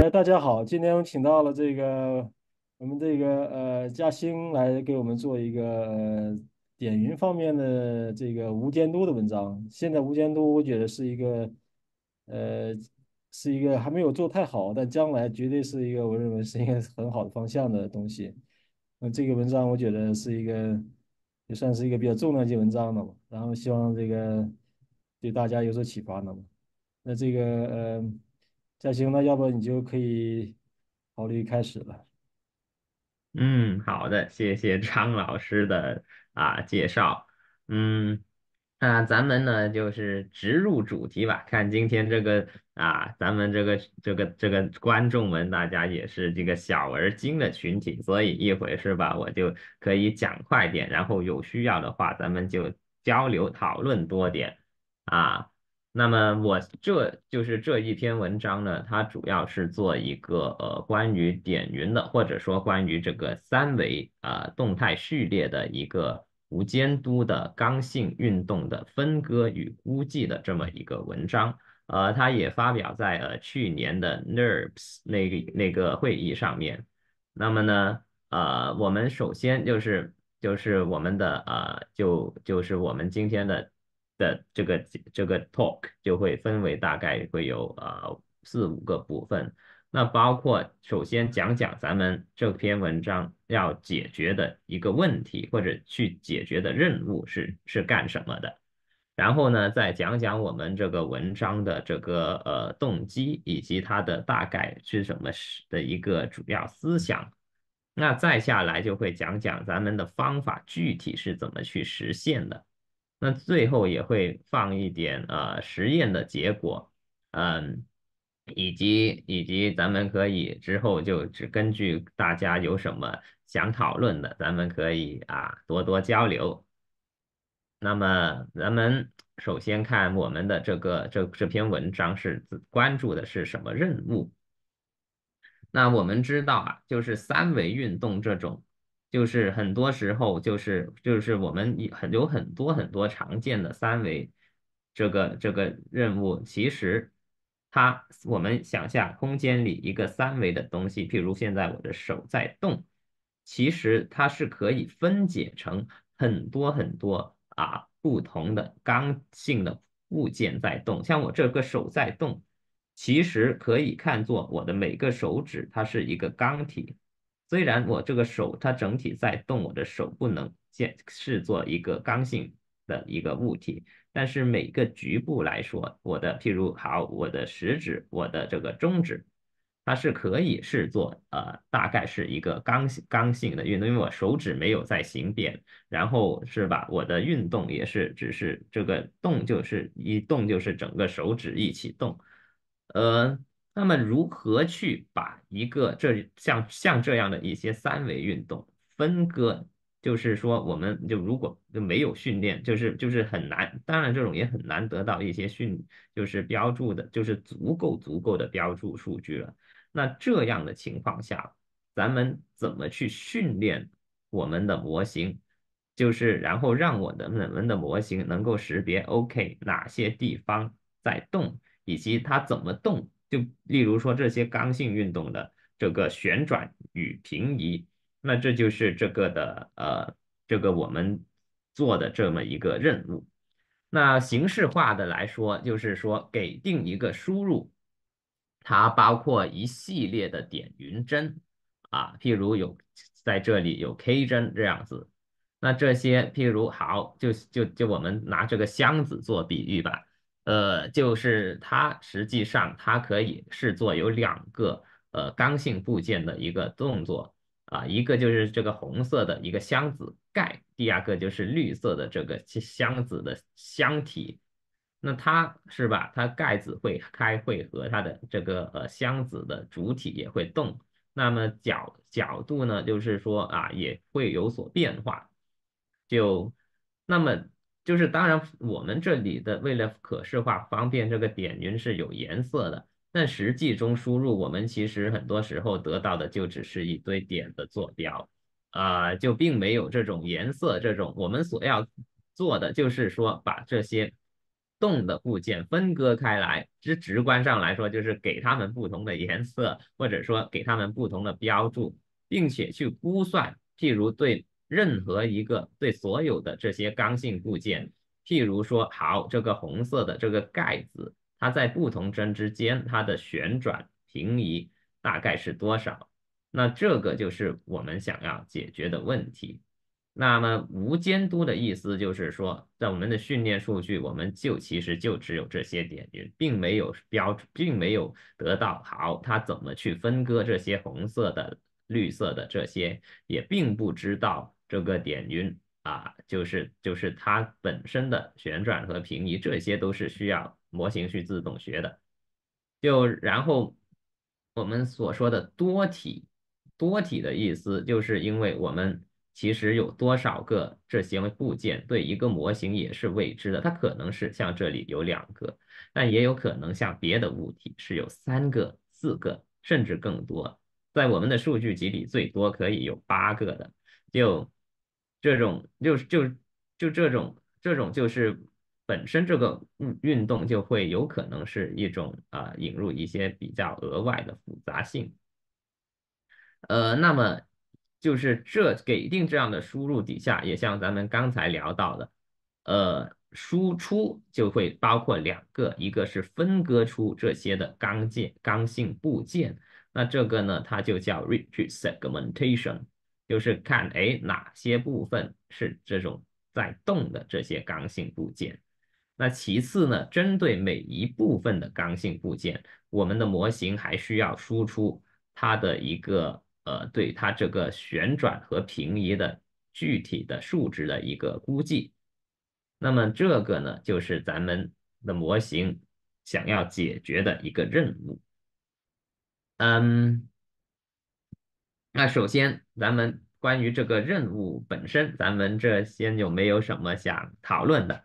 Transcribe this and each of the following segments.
大家好，今天我请到了我们嘉兴来给我们做一个点云方面的这个无监督的文章。现在无监督，我觉得呃是一个还没有做太好，但将来绝对是一个我认为是一个很好的方向的东西。这个文章我觉得是一个也算是一个比较重量级文章了嘛，然后希望这个对大家有所启发的嘛。那这个嘉兴，那要不你就可以考虑开始了。 嗯，好的，谢谢张老师的介绍。嗯，咱们呢就是直入主题吧。看今天这个咱们这个观众们，大家也是这个小而精的群体，所以一会是吧，我就可以讲快点，然后有需要的话，咱们就交流讨论多点啊。那么我就是这一篇文章呢，它主要是做一个关于点云的，或者说关于这个三维动态序列的一个无监督的刚性运动的分割与估计的这么一个文章。它也发表在去年的 NERPS 那个会议上面。那么呢，我们首先就是我们的就是我们今天的这个 talk 就会分为大概会有4、5个部分。那包括首先讲讲咱们这篇文章要解决的一个问题，或者去解决的任务是干什么的。然后呢，再讲讲我们这个文章的这个动机，以及它的大概是什么的一个主要思想。那再下来就会讲讲咱们的方法具体是怎么去实现的。那最后也会放一点实验的结果，嗯，以及咱们可以之后就只根据大家有什么想讨论的，咱们可以多多交流。那么咱们首先看我们的这篇文章是关注的是什么任务？那我们知道就是三维运动这种，就是很多时候就是我们有很多常见的三维这个任务，其实我们想象空间里一个三维的东西，譬如现在我的手在动，其实它是可以分解成很多很多不同的刚性的部件在动，像我这个手在动。其实可以看作我的每个手指它是一个钢体，虽然我这个手它整体在动，我的手不能视作一个刚性的一个物体，但是每个局部来说，譬如我的食指，我的这个中指，它是可以视作大概是一个刚性的运动，因为我手指没有在形变，然后是吧，我的运动也是只是这个动就是一动就是整个手指一起动。呃，那么如何去把一个像这样的一些三维运动分割？就是说，我们就如果就没有训练，就是很难，当然这种也很难得到一些就是标注的，就是足够的标注数据了。那这样的情况下，咱们怎么去训练我们的模型？就是然后让我们的模型能够识别 OK 哪些地方在动。以及它怎么动。就例如说这些刚性运动的这个旋转与平移，那这就是这个我们做的这么一个任务。那形式化的来说，就是说给定一个输入，它包括一系列的点云针譬如在这里有 K 针这样子。那这些譬如就我们拿这个箱子做比喻吧。就是它实际上它可以视作有2个刚性部件的一个动作一个就是这个红色的一个箱子盖，第二个就是绿色的这个箱子的箱体。那它是吧？它盖子会开会和它的这个箱子的主体也会动，那么角度呢，就是说也会有所变化。就那么就是当然我们这里的为了可视化方便，这个点云是有颜色的，但实际中输入我们其实很多时候得到的就只是一堆点的坐标就并没有这种颜色，这种我们所要做的就是说把这些动的部件分割开来，直观上来说就是给它们不同的颜色，或者说给它们不同的标注，并且去估算，譬如对任何一个对所有的这些刚性部件，譬如说好这个红色的这个盖子，它在不同针之间它的旋转平移大概是多少？那这个就是我们想要解决的问题。那么无监督的意思就是说，在我们的训练数据，我们其实就只有这些点云，并没有并没有得到好它怎么去分割这些红色的、绿色的这些，也并不知道这个点云就是它本身的旋转和平移，这些都是需要模型去自动学的。然后我们所说的多体，多体的意思就是因为我们其实有多少个这些部件对一个模型也是未知的，它可能是像这里有2个，但也有可能像别的物体是有3个、4个，甚至更多。在我们的数据集里，最多可以有8个的。就这种就这种就是本身这个运动就会有可能是一种引入一些比较额外的复杂性。那么就是给定这样的输入底下，也像咱们刚才聊到的，输出就会包括2个，一个是分割出这些的刚性部件，那这个呢，它就叫 rigid segmentation，就是看哪些部分是这种在动的这些刚性部件。那其次呢，针对每一部分的刚性部件，我们的模型还需要输出它的一个对它这个旋转和平移的具体的数值的一个估计。那么这个呢，就是咱们的模型想要解决的一个任务。嗯，那首先咱们关于这个任务本身，咱们这先有没有什么想讨论的？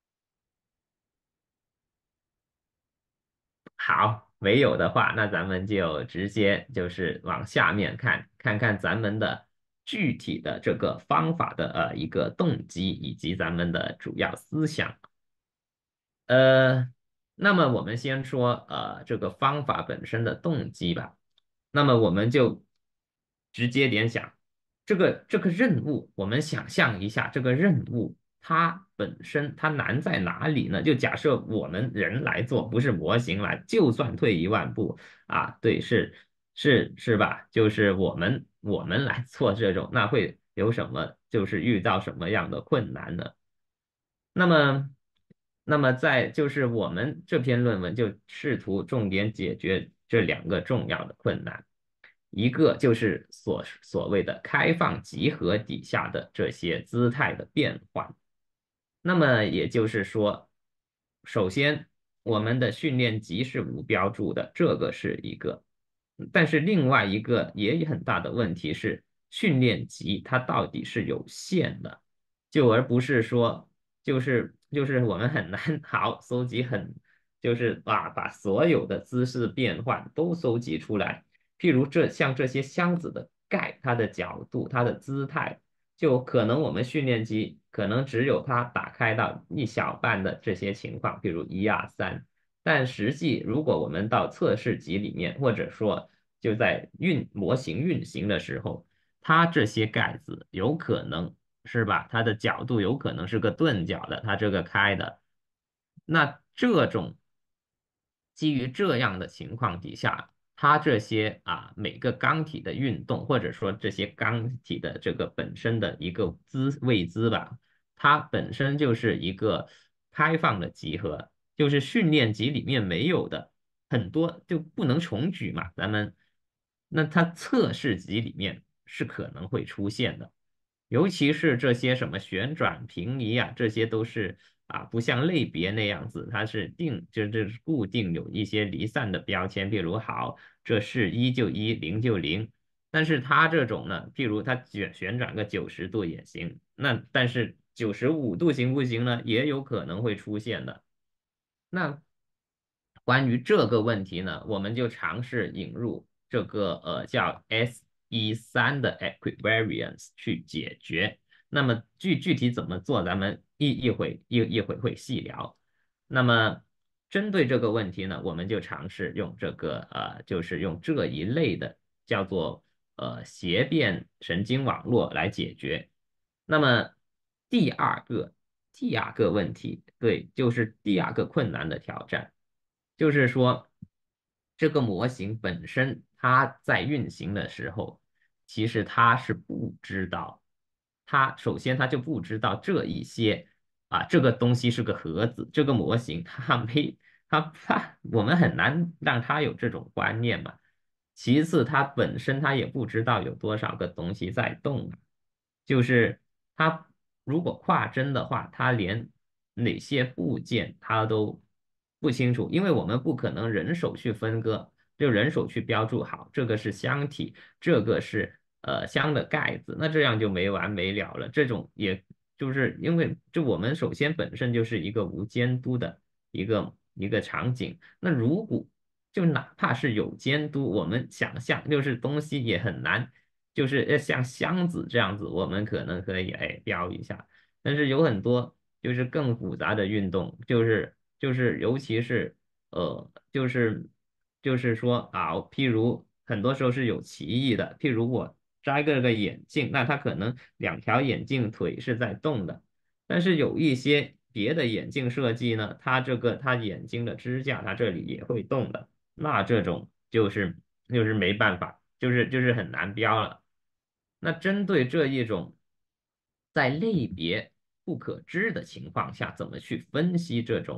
好，没有的话，那咱们就直接就是往下面看，看看咱们的具体的这个方法的一个动机以及咱们的主要思想。呃，那么我们先说这个方法本身的动机吧。那么我们就直接联想这个任务，我们想象一下这个任务它本身它难在哪里呢？就假设我们人来做，不是模型来，就算退一万步对，是吧？就是我们来做这种，那会有什么？就是遇到什么样的困难呢？那么，就是我们这篇论文就试图重点解决这2个重要的困难，一个就是所谓的开放集合底下的这些姿态的变换。那么也就是说，首先我们的训练集是无标注的，这个是一个。但是另外一个也有很大的问题是，训练集它到底是有限的，而不是说就是我们很难好搜集就是把所有的姿势变换都搜集出来。譬如像这些箱子的盖，它的角度、它的姿态。就可能我们训练集可能只有它打开到一小半的这些情况，比如1、2、3，但实际如果我们到测试集里面，或者说就在模型运行的时候，它这些盖子有可能是吧？它的角度有可能是个钝角的，它这个开的，那这种基于这样的情况底下，它这些每个钢体的运动，或者说这些钢体的这个本身的一个位姿吧，它本身就是一个开放的集合，就是训练集里面没有的很多就不能重举嘛，那它测试集里面是可能会出现的。尤其是这些什么旋转、平移这些都是不像类别那样子，它是就是固定有一些离散的标签，比如好，这是一就一，零就零。但是它这种呢，譬如它旋转个90度也行，那但是95度行不行呢？也有可能会出现的。那关于这个问题呢，我们就尝试引入这个叫 SE3的 equivariance 去解决。那么具体怎么做，咱们一会会细聊。 那么针对这个问题呢，我们就尝试用这个就是用这一类的叫做谐变神经网络来解决。那么第二个第二个问题，对，就是第二个困难的挑战，就是说这个模型本身它在运行的时候，其实它是不知道，它首先它就不知道这一些。这个东西是个盒子，这个模型它没我们很难让它有这种观念嘛。其次，它本身它也不知道有多少个东西在动啊，就是它如果跨帧的话，它连哪些部件它都不清楚，因为我们不可能人手去分割，就人手去标注好这个是箱体，这个是箱的盖子，那这样就没完没了了。这种也就是因为就我们首先本身就是一个无监督的一个场景，那如果就哪怕是有监督，我们想象就是东西也很难，就是像箱子这样子，我们可能可以标一下，但是有很多就是更复杂的运动，就是尤其是就是说譬如很多时候是有歧义的，譬如我摘个眼镜，那它可能两条眼镜腿是在动的。但是有一些别的眼镜设计呢，它眼睛的支架它这里也会动的，那这种就是没办法，就是很难标了。那针对这一种在类别不可知的情况下，怎么去分析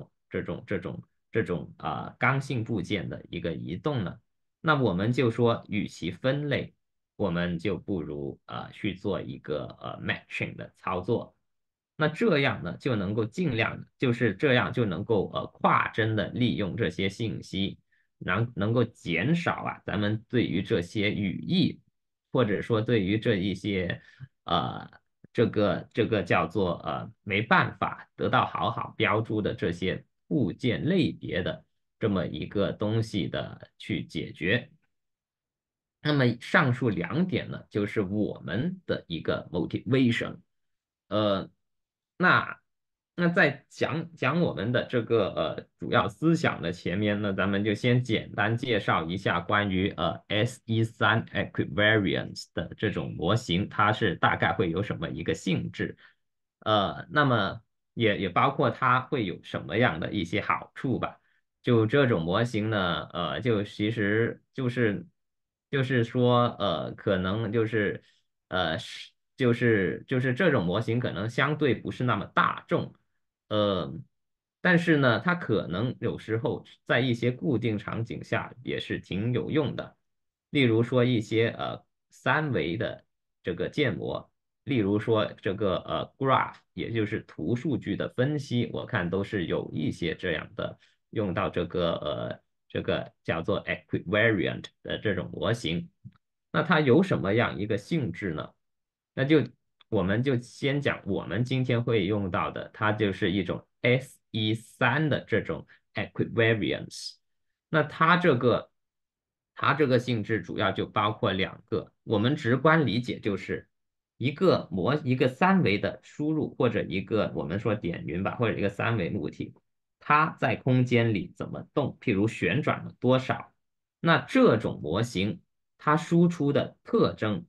这种刚性部件的一个移动呢？那我们就说，与其分类，我们就不如去做一个matching 的操作。那这样呢，就能够尽量就是这样就能够跨帧的利用这些信息，能够减少咱们对于这些语义，或者说对于这一些呃这个叫做没办法得到好好标注的这些部件类别的这么一个东西的去解决。那么上述两点呢，就是我们的一个 motivation。呃，那在讲讲我们的这个主要思想的前面呢，咱们就先简单介绍一下关于SE3 equivariance 的这种模型，它是大概会有什么一个性质。那么也包括它会有什么样的一些好处吧。就这种模型呢，就其实就是说，可能就是这种模型可能相对不是那么大众，呃，但是呢，它可能有时候在一些固定场景下也是挺有用的，例如说一些三维的这个建模。例如说这个graph，也就是图数据的分析，我看都是有一些这样的用到这个叫做 equivariant 的这种模型。那它有什么样一个性质呢？我们就先讲我们今天会用到的，它就是一种 SE3的这种 equivariance。那它这个性质主要就包括两个，我们直观理解就是一个三维的输入或者一个我们说点云吧，或者一个三维物体，它在空间里怎么动，譬如旋转了多少，那这种模型它输出的特征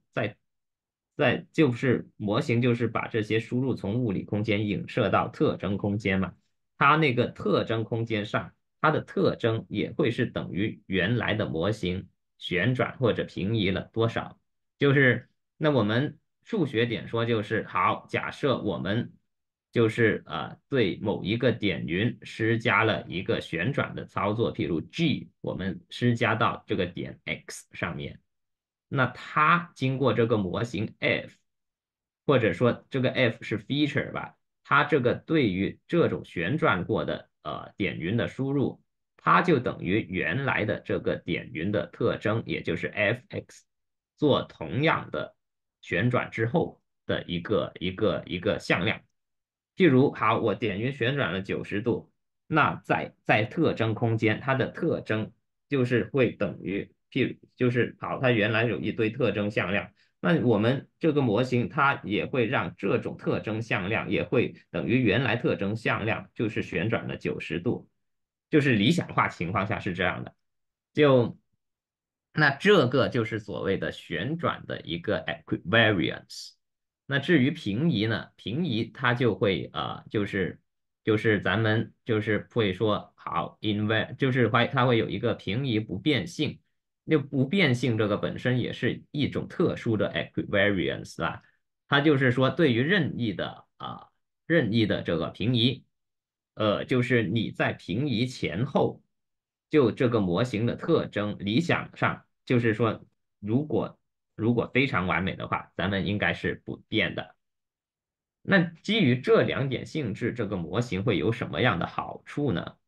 就是模型就是把这些输入从物理空间影射到特征空间嘛，它那个特征空间上。它的特征也会是等于原来的模型旋转或者平移了多少。就是那我们数学点说就是好，假设我们就是对某一个点云施加了一个旋转的操作，譬如 G，我们施加到这个点 X 上面，那它经过这个模型 F，或者说这个 F 是 feature 吧。它这个对于这种旋转过的点云的输入，它就等于原来的这个点云的特征，也就是 f(x) 做同样的旋转之后的一个向量。譬如好，我点云旋转了90度，那在特征空间，它的特征就是会等于，譬如就是好，它原来有一堆特征向量。 那我们这个模型它也会让这种特征向量也会等于原来特征向量就是旋转了90度，就是理想化情况下是这样的。就那这个就是所谓的旋转的一个 equivariance。那至于平移呢，平移它就会就是咱们就是会说好 就是它会有一个平移不变性。那不变性这个本身也是一种特殊的 equivariance 啦，它就是说对于任意的这个平移，就是你在平移前后，就这个模型的特征，理想上就是说，如果如果非常完美的话，咱们应该是不变的。那基于这两点性质，这个模型会有什么样的好处呢？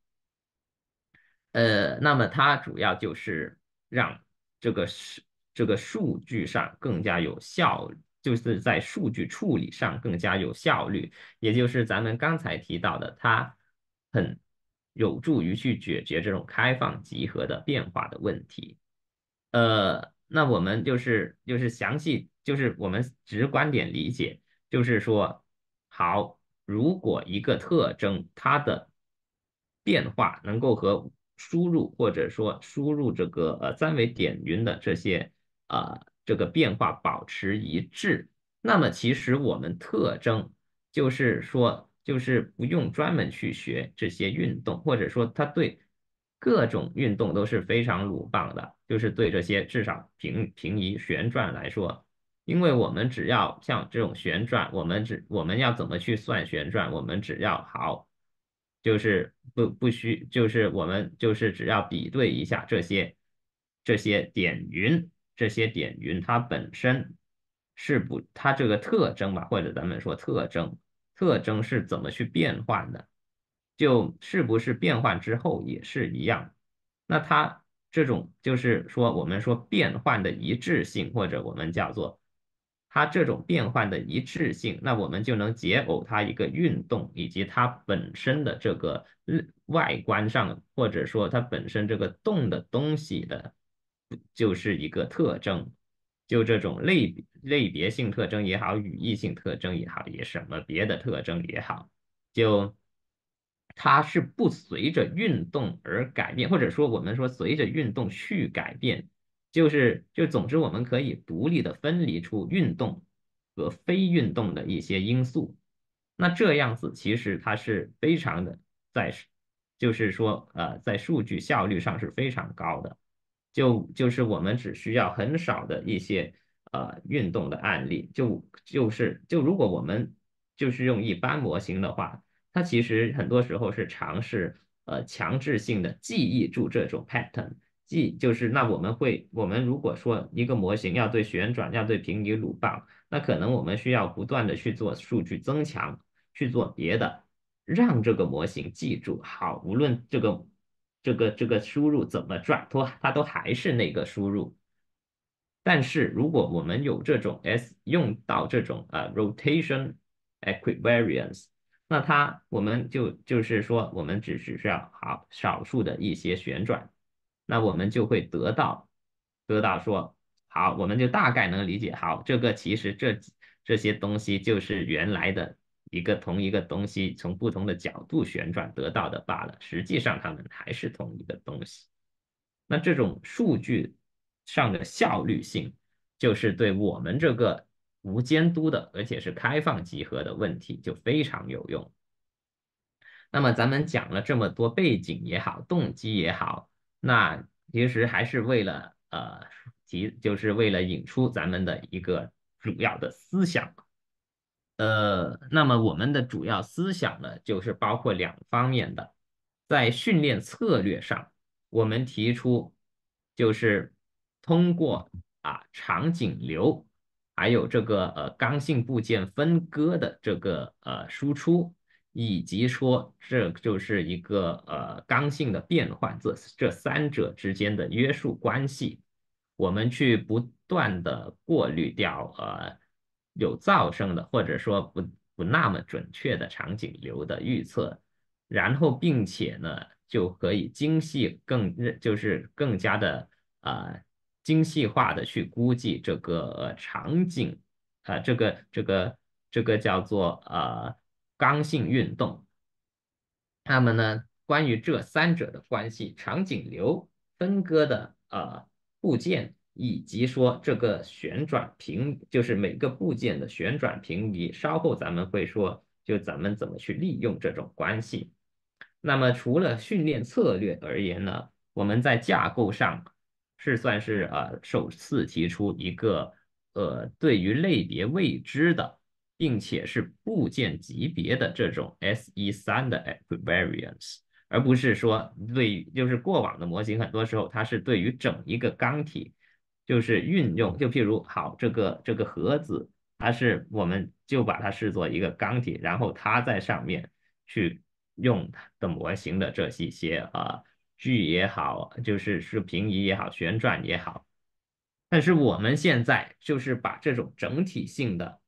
那么它主要就是让这个是这个数据上更加有效，就是在数据处理上更加有效率，也就是咱们刚才提到的，它很有助于去解决这种开放集合的变化的问题。那我们就是详细，就是我们直观点理解，就是说，好，如果一个特征它的变化能够和输入或者说输入这个三维点云的这个变化保持一致，那么其实我们特征就是说，就是不用专门去学这些运动，或者说它对各种运动都是非常鲁棒的，就是对这些至少平移旋转来说。因为我们只要像这种旋转，我们要怎么去算旋转？我们只要好，就是不需，就是我们就是只要比对一下这些点云它本身是不，它这个特征吧，或者咱们说特征是怎么去变换的，就是不是变换之后也是一样。那它这种就是说，我们说变换的一致性，或者我们叫做它这种变换的一致性，那我们就能解耦它一个运动以及它本身的这个外观上，或者说它本身这个动的东西的，就是一个特征。就这种类别性特征也好，语义性特征也好，也什么别的特征也好。就它是不随着运动而改变，或者说我们说随着运动去改变，总之我们可以独立的分离出运动和非运动的一些因素。那这样子其实它是非常的在，就是说在数据效率上是非常高的。就是我们只需要很少的一些运动的案例，就如果我们就是用一般模型的话。它其实很多时候是尝试强制性的记忆住这种 pattern，就是那我们如果说一个模型要对旋转要对平移鲁棒，那可能我们需要不断的去做数据增强，去做别的，让这个模型记住，好，无论这个输入怎么转，它都还是那个输入。但是如果我们有这种用到这种rotation equivariance，那我们就是说我们只需要好少数的一些旋转，那我们就会得到说好，我们就大概能理解好这个其实这些东西就是原来的同一个东西从不同的角度旋转得到的罢了，实际上它们还是同一个东西。那这种数据上的效率性，就是对我们这个无监督的，而且是开放集合的问题就非常有用。那么咱们讲了这么多背景也好，动机也好，那其实还是为了就是为了引出咱们的一个主要的思想。那么我们的主要思想呢，就是包括两方面的，在训练策略上，我们提出就是通过场景流，还有这个刚性部件分割的这个输出，以及说这就是一个刚性的变换，这三者之间的约束关系。我们去不断的过滤掉有噪声的或者说不那么准确的场景流的预测，然后并且呢就可以精细就是更加的精细化的去估计这个场景，这个叫做刚性运动。那么呢，关于这三者的关系，场景流分割的部件，以及说这个旋转平，就是每个部件的旋转平移，稍后咱们会说，就咱们怎么去利用这种关系。那么除了训练策略而言呢，我们在架构上算是首次提出一个对于类别未知的，并且是部件级别的这种 SE3的 equivariance，而不是说就是过往的模型很多时候它是对于整一个钢体就是运用，就譬如好这个盒子。我们就把它视作一个钢体，然后它在上面去用它的模型的这一些距也好，就是平移也好，旋转也好。但是我们现在就是把这种整体性的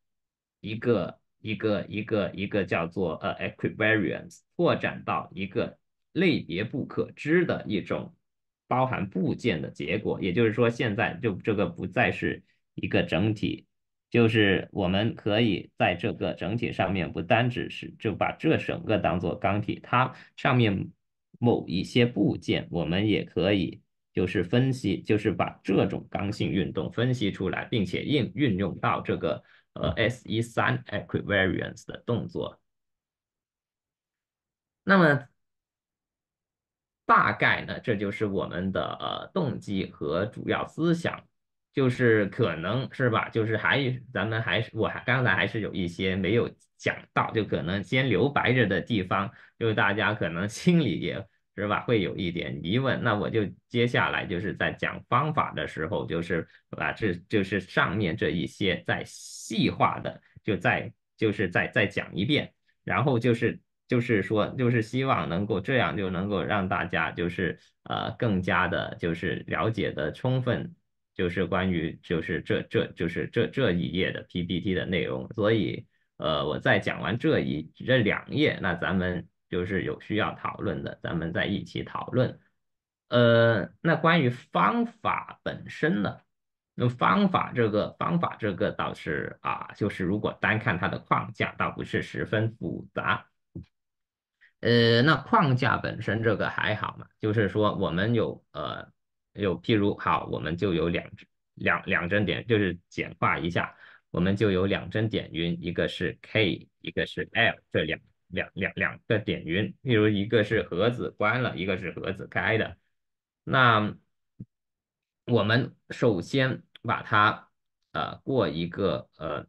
一个叫做equivariance 拓展到一个类别不可知的一种包含部件的结果，也就是说，现在就这个不再是一个整体，就是我们可以在这个整体上面不单只是就把这整个当做钢体，它上面某一些部件，我们也可以就是分析，就是把这种刚性运动分析出来，并且运用到这个SE3 equivariance 的动作。那么大概呢，这就是我们的动机和主要思想，就是可能是吧，就是咱们还是刚才还是有一些没有讲到，就可能先留白着的地方，就大家可能心里也是吧会有一点疑问。那我就接下来就是在讲方法的时候，就是把这就是上面这一些再细化的，再讲一遍。然后就是说，就是希望能够这样，就能够让大家就是更加的，就是了解的充分，就是关于就是这一页的 PPT 的内容。所以我在讲完这2页，那咱们就是有需要讨论的，咱们再一起讨论。那关于方法本身呢？那方法这个倒是就是如果单看它的框架，倒不是十分复杂。那框架本身这个还好嘛，就是说我们有譬如好，我们就有两针点，就是简化一下，我们就有两针点云，一个是 K，一个是 L，这两个点云，譬如一个是盒子关了，一个是盒子开的。那我们首先把它过一个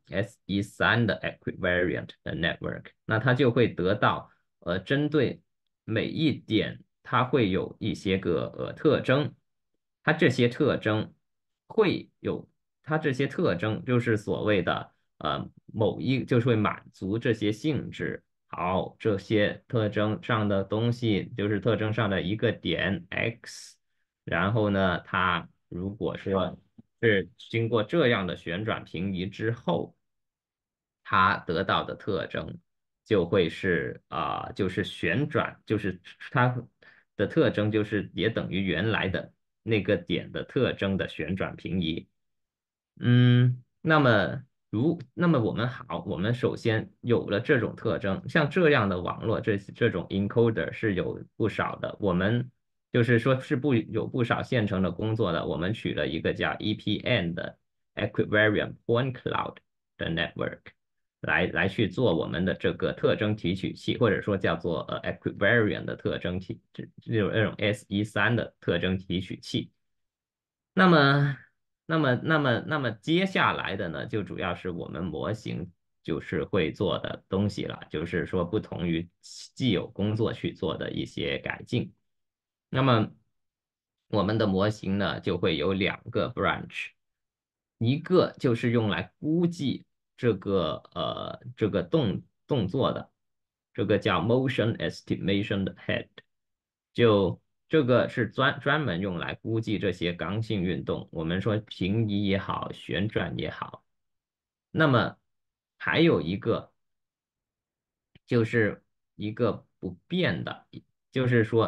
SE3的 equivariant 的 network，那它就会得到针对每一点它会有一些个特征，它这些特征会有它这些特征就是所谓的就是会满足这些性质。好，这些特征上的东西就是特征上的一个点 x。然后呢，它如果说是经过这样的旋转平移之后，它得到的特征就会是就是旋转，就是它的特征就是也等于原来的那个点的特征的旋转平移。那么我们首先有了这种特征，像这样的网络，这种 encoder 是有不少的。我们就是说有不少现成的工作的，我们取了一个叫 EPN 的 Equivariant Point Cloud 的 network 来去做我们的这个特征提取器，或者说叫做Equivariant 的特征这种SE3的特征提取器。那么，那么接下来的呢，就主要是我们模型就是会做的东西了，就是说不同于既有工作去做的一些改进。那么我们的模型呢，就会有2个 branch，一个就是用来估计这个动作的，这个叫 motion estimation 的 head。就这个是专门用来估计这些刚性运动，我们说平移也好，旋转也好。那么还有一个就是一个不变的，就是说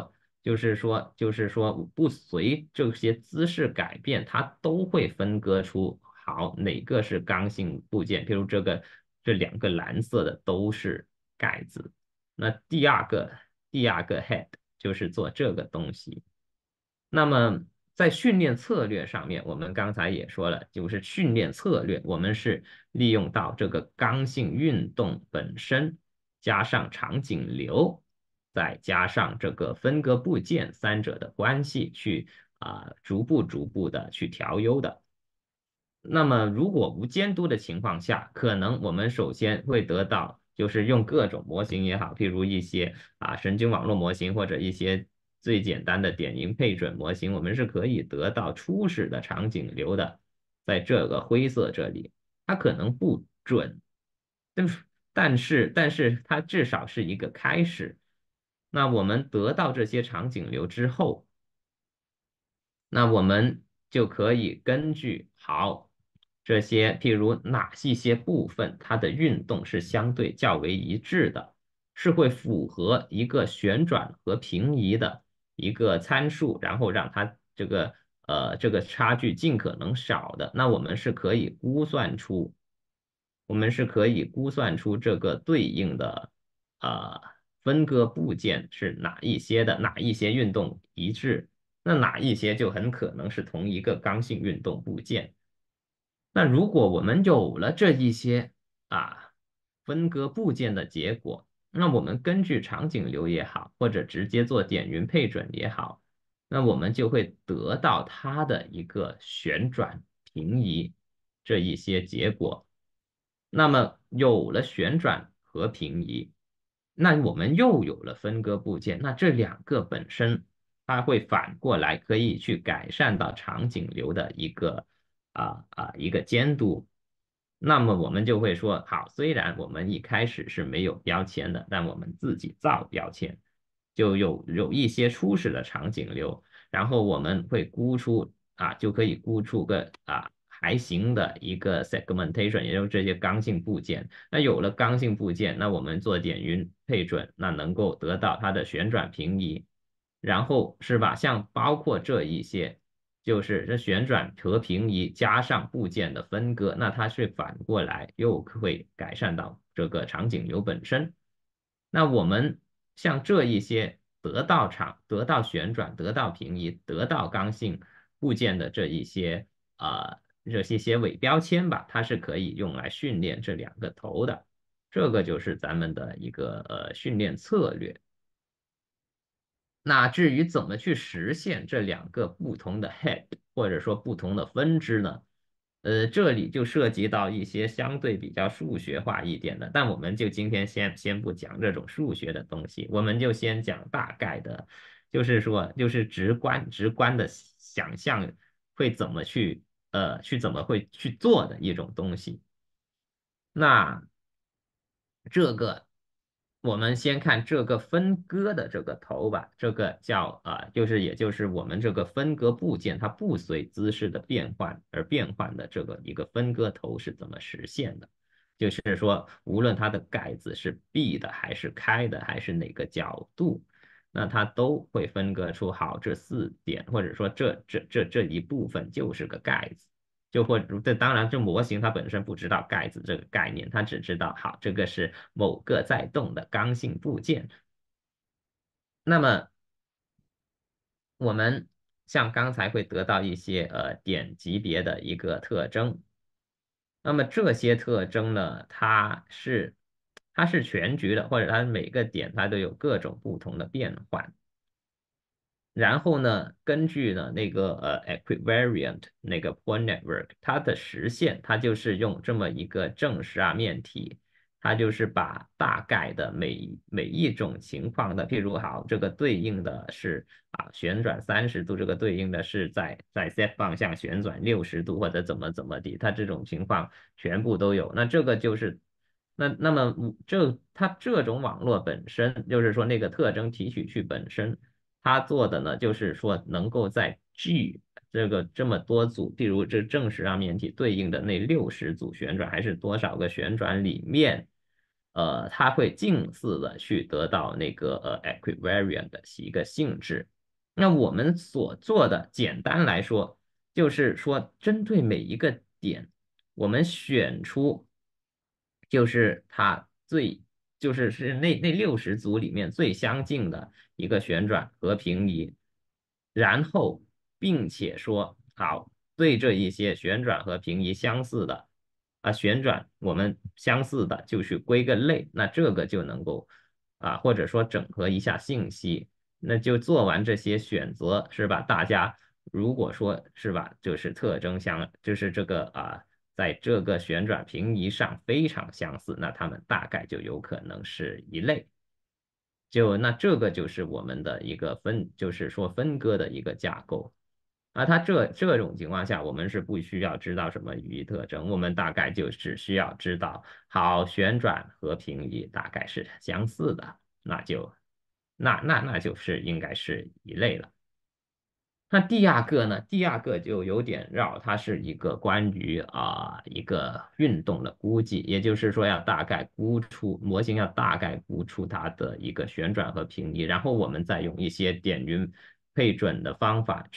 就是说不随这些姿势改变，它都会分割出好哪个是刚性部件。譬如这两个蓝色的都是盖子，那第二个 head 就是做这个东西。那么在训练策略上面，我们刚才也说了，就是训练策略，我们是利用到这个刚性运动本身，加上长颈流，再加上这个分割部件三者的关系去逐步的去调优的。那么，如果无监督的情况下，可能我们首先会得到，就是用各种模型也好，譬如一些神经网络模型或者一些最简单的点云配准模型，我们是可以得到初始的长颈流的，在这个灰色这里，它可能不准，但是但是它至少是一个开始。那我们得到这些长颈流之后，那我们就可以根据这些，譬如哪一些部分它的运动是相对较为一致的，是会符合一个旋转和平移的一个参数，然后让它这个差距尽可能少的，那我们是可以估算出这个对应的呃分割部件是哪一些的，哪一些运动一致。那哪一些就很可能是同一个刚性运动部件。那如果我们有了这一些啊分割部件的结果，那我们根据长颈流也好，或者直接做点云配准也好，那我们就会得到它的一个旋转平移这一些结果。那么有了旋转和平移，那我们又有了分割部件，那这两个本身它会反过来可以去改善到长颈流的一个监督。那么我们就会说，好，虽然我们一开始是没有标签的，但我们自己造标签，就有一些初始的长颈流，然后我们会就可以估出个还行的一个 segmentation，也就是这些刚性部件。那有了刚性部件，那我们做点云配准，那能够得到它的旋转平移，然后是吧？像包括这一些，就是这旋转和平移加上部件的分割，那它是反过来又会改善到这个长颈流本身。那我们像这一些得到旋转、得到平移、得到刚性部件的这些伪标签吧，它是可以用来训练这两个头的。这个就是咱们的一个训练策略。那至于怎么去实现这两个不同的 head 或者说不同的分支呢？这里就涉及到一些相对比较数学化一点的，但我们就今天先不讲这种数学的东西，我们就先讲大概的，就是说就是直观的想象会怎么怎么会去做的一种东西。那这个，我们先看这个分割的这个头吧，这个也就是我们这个分割部件它不随姿势的变换而变换的这个一个分割头是怎么实现的？就是说，无论它的盖子是闭的还是开的，还是哪个角度，那它都会分割出好这4点，或者说这一部分就是个盖子。这当然这模型它本身不知道盖子这个概念，它只知道好这个是某个在动的刚性部件。那么我们像刚才会得到一些点级别的一个特征，那么这些特征呢，它是全局的，或者它每个点它都有各种不同的变换。然后呢，根据呢那个equivariant 那个 point network，它的实现，它就是用这么一个正十二面体，它就是把大概的每一种情况的，譬如好，这个对应的是旋转30度，这个对应的是在 z 方向旋转60度或者怎么地，它这种情况全部都有。那这个就是那么它这种网络本身，就是说那个特征提取器本身。他做的呢，就是说能够在 G 这么多组，譬如这正十二面体对应的那60组旋转，还是多少个旋转里面它会近似的去得到那个equivariant 的一个性质。那我们所做的，简单来说，就是说针对每一个点，我们选出就是它最是那60组里面最相近的一个旋转和平移，然后并且说好对这一些旋转和平移相似的旋转我们相似的就去归个类，那这个就能够或者说整合一下信息。那就做完这些选择是吧？大家如果说是吧，就是特征就是这个在这个旋转平移上非常相似，那它们大概就有可能是一类。那这个就是我们的一个就是说分割的一个架构。它这种情况下，我们是不需要知道什么语义特征，我们大概就只需要知道，好，旋转和平移大概是相似的，那就是应该是一类了。那第二个呢？第二个就有点绕，它是一个关于一个运动的估计，也就是说要大概估出模型要大概估出它的一个旋转和平移，然后我们再用一些点云配准的方法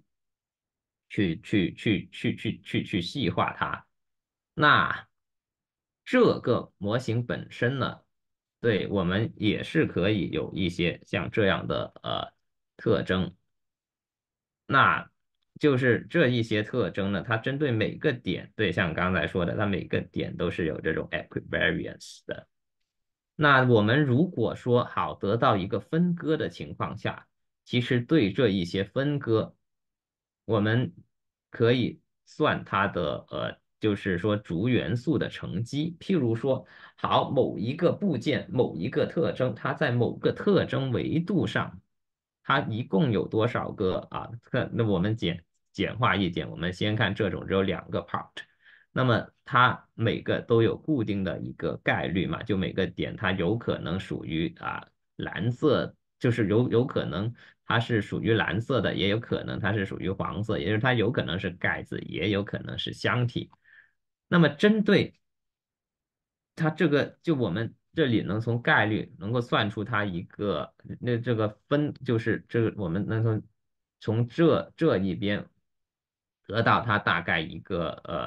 去细化它。那这个模型本身呢，对我们也是可以有一些像这样的特征。那就是这一些特征呢，它针对每个点，对，像刚才说的，它每个点都是有这种 equivariance 的。那我们如果说好得到一个分割的情况下，其实对这一些分割，我们可以算它的就是说主元素的乘积。譬如说，好某一个部件、某一个特征，它在某个特征维度上，它一共有多少个那我们简化一点，我们先看这种只有2个 part。那么它每个都有固定的一个概率嘛，就每个点它有可能属于蓝色，就是有可能它是属于蓝色的，也有可能它是属于黄色，也就是它有可能是盖子，也有可能是箱体。那么针对它这个，就我们这里能从概率能够算出它一个这个就是这个我们能从这一边得到它大概一个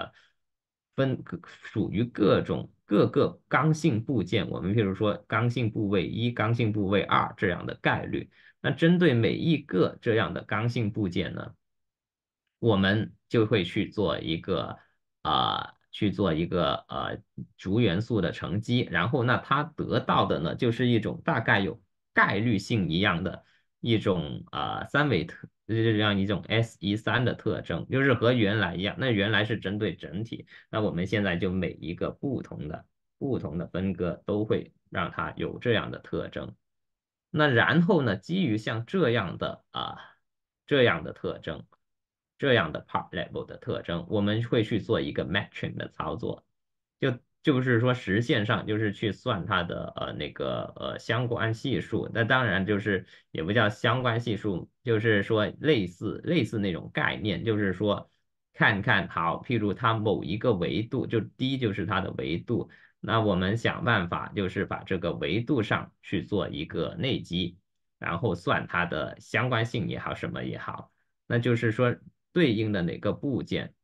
属于各个刚性部件，我们譬如说刚性部位1、刚性部位2这样的概率。那针对每一个这样的刚性部件呢，我们就会去做一个主元素的乘积，然后那它得到的呢，就是一种大概有概率性一样的一种三维这样一种 SE3的特征，就是和原来一样。那原来是针对整体，那我们现在就每一个不同的分割都会让它有这样的特征。那然后呢，基于像这样的特征，这样的 part level 的特征，我们会去做一个 matching 的操作，就是说实现上就是去算它的那个相关系数。那当然就是也不叫相关系数，就是说类似那种概念，就是说看看好，譬如它某一个维度，就低就是它的维度。那我们想办法就是把这个维度上去做一个内积，然后算它的相关性也好，什么也好。那就是说对应的哪个部件，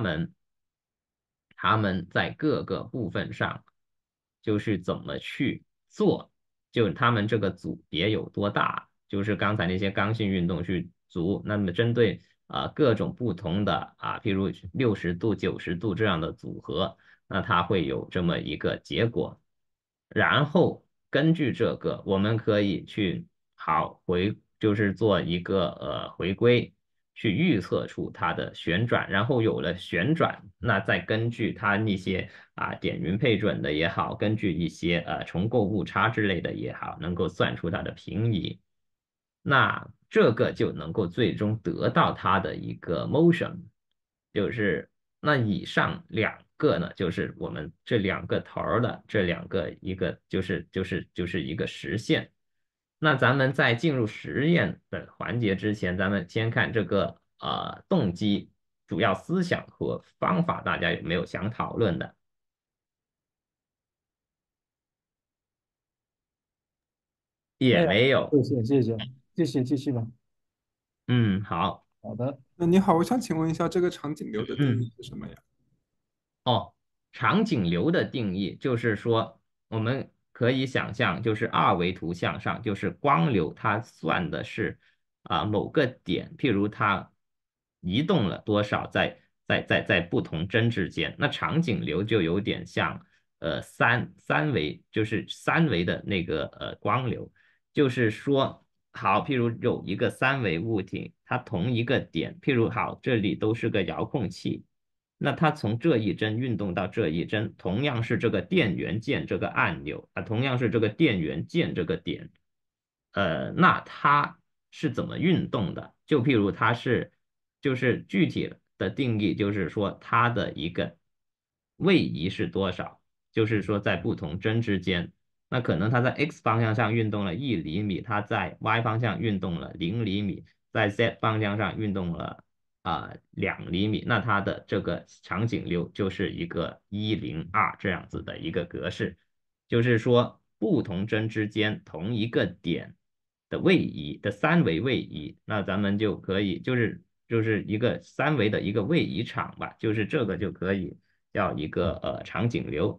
它们在各个部分上就是怎么去做，就它们这个组别有多大，就是刚才那些刚性运动去组，那么针对各种不同的譬如60度、90度这样的组合，那它会有这么一个结果。然后根据这个，我们可以去就是做一个回归，去预测出它的旋转，然后有了旋转，那再根据它那些点云配准的也好，根据一些重构误差之类的也好，能够算出它的平移。那这个就能够最终得到它的一个 motion，就是那以上2个呢，就是我们这2个头儿的这一个就是一个实现。那咱们在进入实验的环节之前，咱们先看这个动机、主要思想和方法，大家有没有想讨论的？ 哎呀， 也没有。 谢谢谢谢，谢谢继续吧。 嗯，好。 好的， 你好，我想请问一下，这个长颈流的定义嗯。 是什么呀？ 哦，长颈流的定义就是说，我们可以想象，就是二维图像上，就是光流，它算的是某个点，譬如它移动了多少在不同针之间。那长颈流就有点像三维，就是三维的那个光流，就是说。好，譬如有一个三维物体，它同一个点，譬如好，这里都是个遥控器，那它从这一帧运动到这一帧，同样是这个电源键这个按钮啊，同样是这个电源键这个点，那它是怎么运动的？就譬如它是，就是具体的定义，就是说它的一个位移是多少，就是说在不同帧之间。那可能它在 x 方向上运动了1厘米，它在 y 方向运动了0厘米，在 z 方向上运动了2厘米，那它的这个长颈溜就是一个102这样子的一个格式，就是说不同帧之间同一个点的位移的三维位移，那咱们就可以就是一个三维的一个位移场吧，就是这个就可以叫一个长颈溜。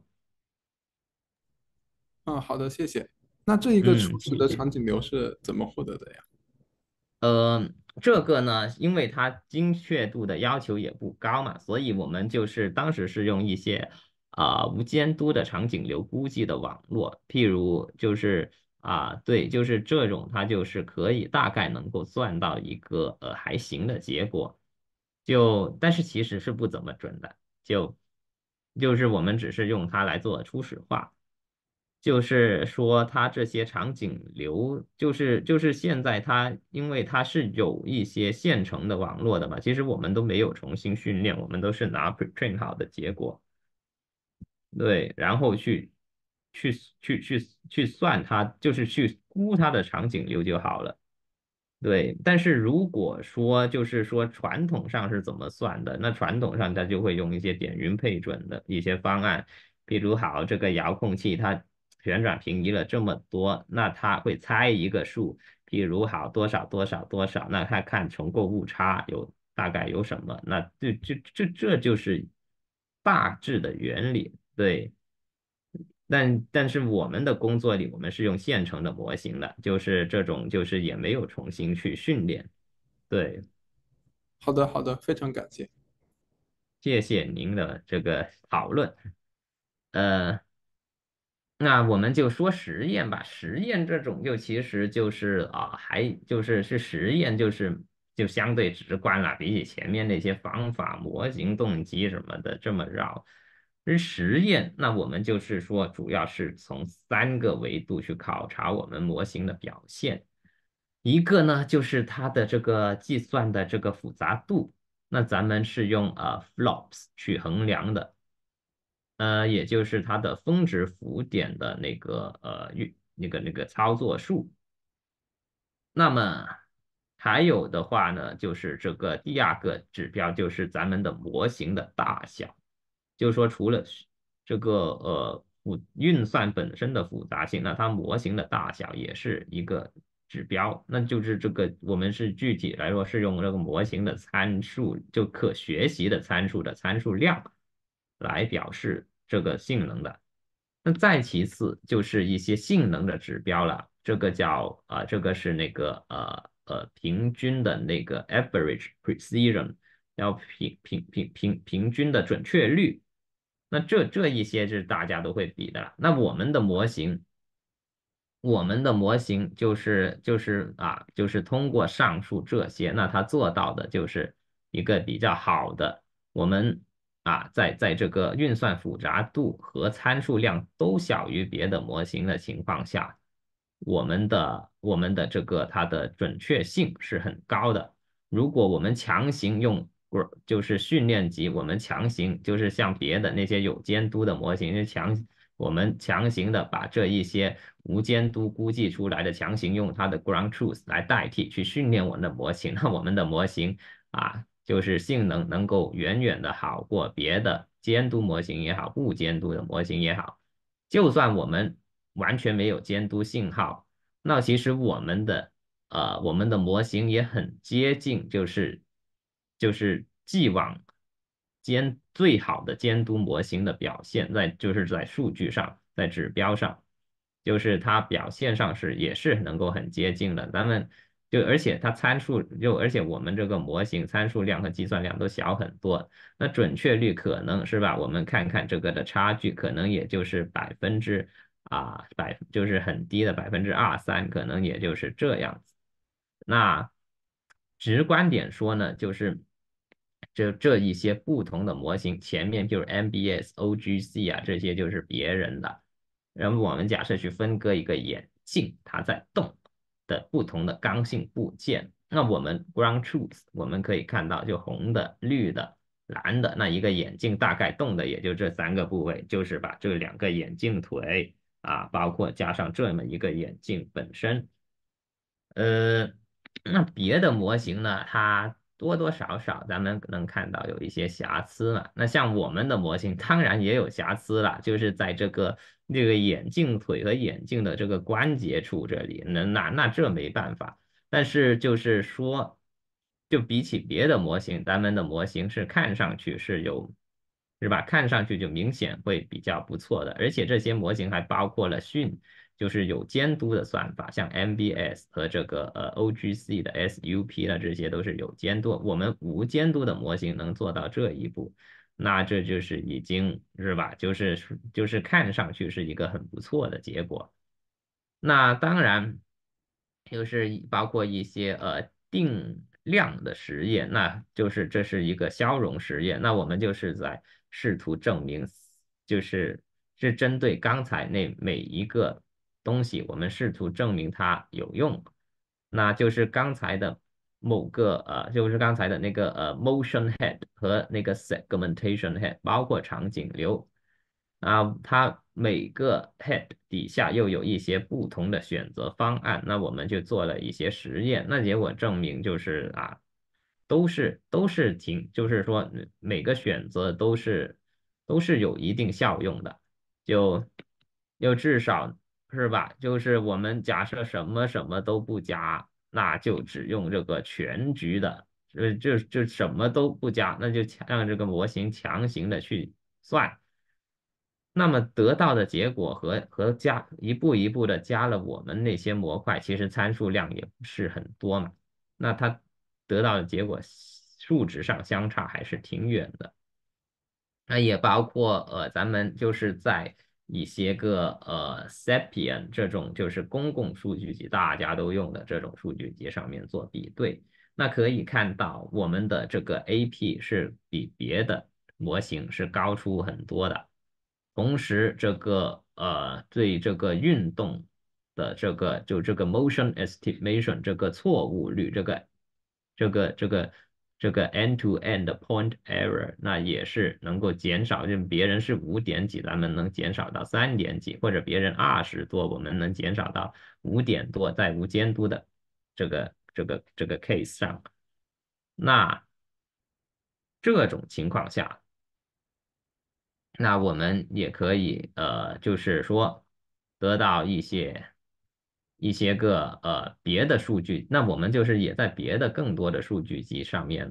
嗯，好的，谢谢。那这一个初嗯， 始谢谢。 的长颈流是怎么获得的呀？ 呃，这个呢，因为它精确度的要求也不高嘛，所以我们就是当时是用一些无监督的长颈流估计的网络，譬如就是对，就是这种，它就是可以大概能够算到一个还行的结果，但是其实是不怎么准的，就是我们只是用它来做初始化。就是说，它这些长颈流，就是现在它，因为它是有一些现成的网络的嘛，其实我们都没有重新训练，我们都是拿 pretrain 好的结果，对，然后去去算它，就是去估它的长颈流就好了。对，但是如果说就是说传统上是怎么算的，那传统上它就会用一些点云配准的一些方案，比如好这个遥控器它旋转平移了这么多，那它会猜一个数，譬如好多少多少多少，那它看重构误差大概有什么，那这就是大致的原理，对。但是我们的工作里，我们是用现成的模型的，就是这种，就是也没有重新去训练。对， 好的，好的，非常感谢。 谢谢您的这个讨论。呃，那我们就说实验吧。实验这种就其实就是还就是实验，就相对直观了，比起前面那些方法、模型、动机什么的这么绕。实验，那我们就是说，主要是从3个维度去考察我们模型的表现。一个呢，就是它的这个计算的这个复杂度，那咱们是用flops 去衡量的。也就是它的峰值浮点的那个那个操作数。那么还有的话呢，就是这个第二个指标就是咱们的模型的大小，就是说除了这个运算本身的复杂性，那它模型的大小也是一个指标。那就是这个我们是具体来说是用这个模型的参数，就可学习的参数的参数量来表示这个性能的。那再其次就是一些性能的指标了，这个是那个平均的那个 average precision，要平均的准确率。那这一些是大家都会比的了。那我们的模型就是通过上述这些，那它做到的就是一个比较好的，我们在这个运算复杂度和参数量都小于别的模型的情况下，我们的这个它的准确性是很高的。如果我们强行用就是训练集，我们强行就是像别的那些有监督的模型，我们强行的把这一些无监督估计出来的强行用它的 ground truth 来代替去训练我们的模型，那我们的模型就是性能能够远远的好过别的监督模型也好，不监督的模型也好。就算我们完全没有监督信号， 那其实我们的模型也很接近，就是既往最好的监督模型的表现就是在数据上，在指标上，就是它表现上也是能够很接近的。而且它而且我们这个模型参数量和计算量都小很多，那准确率可能是吧？我们看看这个的差距，可能也就是就是很低的2%-3%，可能也就是这样子。那直观点说呢，就是这一些不同的模型，前面就是 MBS、OGC 啊，这些就是别人的。然后我们假设去分割一个眼镜，它在动的不同的刚性部件，那我们 ground truth 我们可以看到，就红的、绿的、蓝的，那一个眼镜大概动的也就这3个部位，就是把这2个眼镜腿包括加上这么一个眼镜本身。呃，那别的模型呢，它多多少少咱们能看到有一些瑕疵嘛。那像我们的模型，当然也有瑕疵了，就是在这个眼镜腿和眼镜的这个关节处这里，那这没办法。但是就是说，就比起别的模型，咱们的模型是看上去是吧？看上去就明显会比较不错的，而且这些模型还包括了就是有监督的算法，像 MBS 和这个OGC 的 SUP 呢，这些都是有监督。我们无监督的模型能做到这一步，那这就是已经是吧？就是看上去是一个很不错的结果。那当然，就是包括一些定量的实验，那就是这是一个消融实验，那我们就是在试图证明，是针对刚才那每一个东西，我们试图证明它有用，那就是刚才的就是刚才的那个motion head 和那个 segmentation head，包括长颈流。它每个 head 底下又有一些不同的选择方案，那我们就做了一些实验，那结果证明就是就是说每个选择都是有一定效用的，就至少是吧？就是我们假设什么什么都不加，那就只用这个全局的，就什么都不加，那就让这个模型强行的去算。那么得到的结果和一步一步的加了我们那些模块，其实参数量也不是很多嘛，那它得到的结果数值上相差还是挺远的。那也包括咱们就是在一些个Sapien 这种就是公共数据集大家都用的这种数据集上面做比对，那可以看到我们的这个 AP 是比别的模型是高出很多的。同时，对这个运动的这个 motion estimation 这个错误率，这个这个这个 end-to-end point error，那也是能够减少，就别人是5点几，咱们能减少到3点几，或者别人20多，我们能减少到5点多，在无监督的这个 case 上，那这种情况下。那我们也可以就是说得到一些个别的数据，那我们就是也在别的更多的数据集上面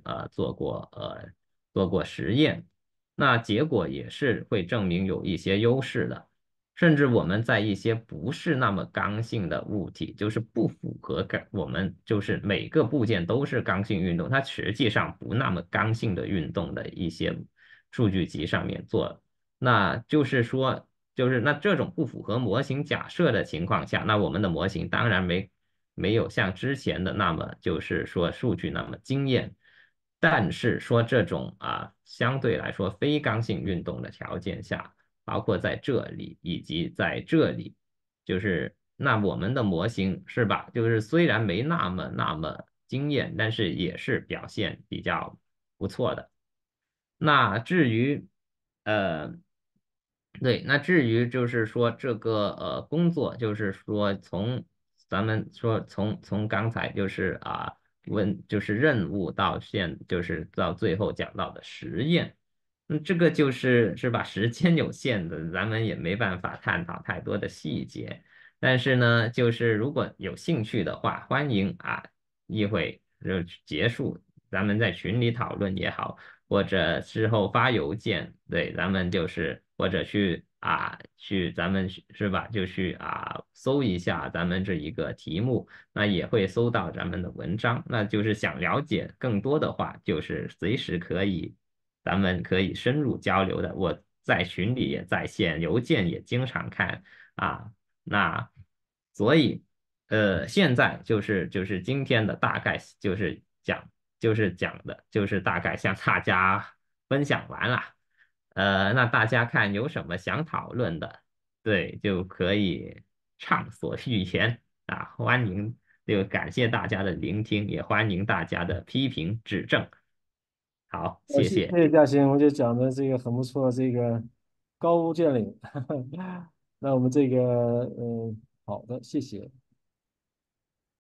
做过实验，那结果也是会证明有一些优势的，甚至我们在一些不是那么刚性的物体，就是不符合我们就是每个部件都是刚性运动，它实际上不那么刚性的运动的一些数据集上面做。那就是说，那这种不符合模型假设的情况下，那我们的模型当然没有像之前的那么就是说数据那么惊艳，但是说这种相对来说非刚性运动的条件下，包括在这里以及在这里，就是那我们的模型是吧？就是虽然没那么惊艳，但是也是表现比较不错的。那至于呃，对，那至于就是说这个工作，就是说咱们说从刚才就是就是任务到就是到最后讲到的实验，这个是吧？时间有限的，咱们也没办法探讨太多的细节。 但是呢，就是如果有兴趣的话，欢迎一会就结束，咱们在群里讨论也好，或者之后发邮件，对，咱们就是或者去咱们是吧，就去搜一下咱们这一个题目，那也会搜到咱们的文章。那就是想了解更多的话，就是随时可以，咱们可以深入交流的。我在群里也在线，邮件也经常看啊。那所以现在就是今天的大概就是大概向大家分享完了。那大家看有什么想讨论的，对，就可以畅所欲言欢迎，就感谢大家的聆听，也欢迎大家的批评指正。好，谢谢。 谢谢嘉欣，我觉得讲的这个很不错，这个高屋建瓴。那我们这个好的，谢谢。